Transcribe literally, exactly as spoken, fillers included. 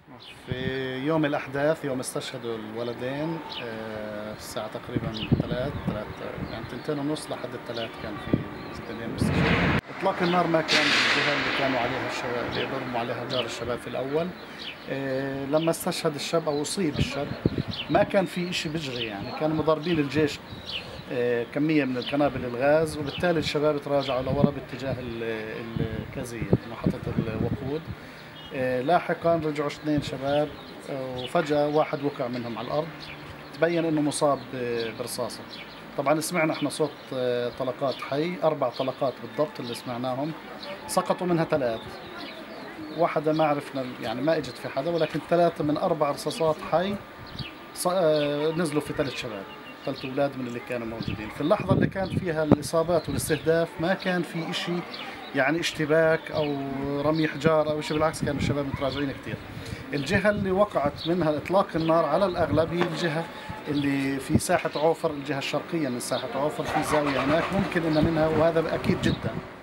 في يوم الأحداث، يوم استشهدوا الولدين، آه، الساعة تقريبا ثلاث ثلاث يعني تنتين ونص لحد الثلاث كان في اثنين مستشهدين. إطلاق النار ما كان بالجهة اللي كانوا عليها الشباب، اللي يضربوا عليها جار الشباب في الأول. آه، لما استشهد الشاب أو أصيب الشاب ما كان في إشي بجري، يعني كانوا مضاربين الجيش آه، كمية من القنابل الغاز، وبالتالي الشباب تراجعوا لورا باتجاه ال- الكازية محطة الوقود. آه، لاحقا رجعوا اثنين شباب، آه، وفجأة واحد وقع منهم على الأرض، تبين انه مصاب ب- برصاصة. طبعا سمعنا احنا صوت آه، طلقات حي، اربع طلقات بالضبط اللي سمعناهم، سقطوا منها ثلاث. واحدة ما عرفنا يعني ما اجت في حدا، ولكن ثلاثة من اربع رصاصات حي ص- آه، نزلوا في ثلاث شباب، ثلاث اولاد من اللي كانوا موجودين في اللحظة اللي كانت فيها الاصابات والاستهداف. ما كان في اشي يعني اشتباك او رمي حجار او شيء، بالعكس كانوا الشباب متراجعين كثير. الجهة اللي وقعت منها اطلاق النار على الاغلب هي الجهة اللي في ساحة عوفر، الجهة الشرقية من ساحة عوفر، في زاوية هناك ممكن ان منها، وهذا اكيد جدا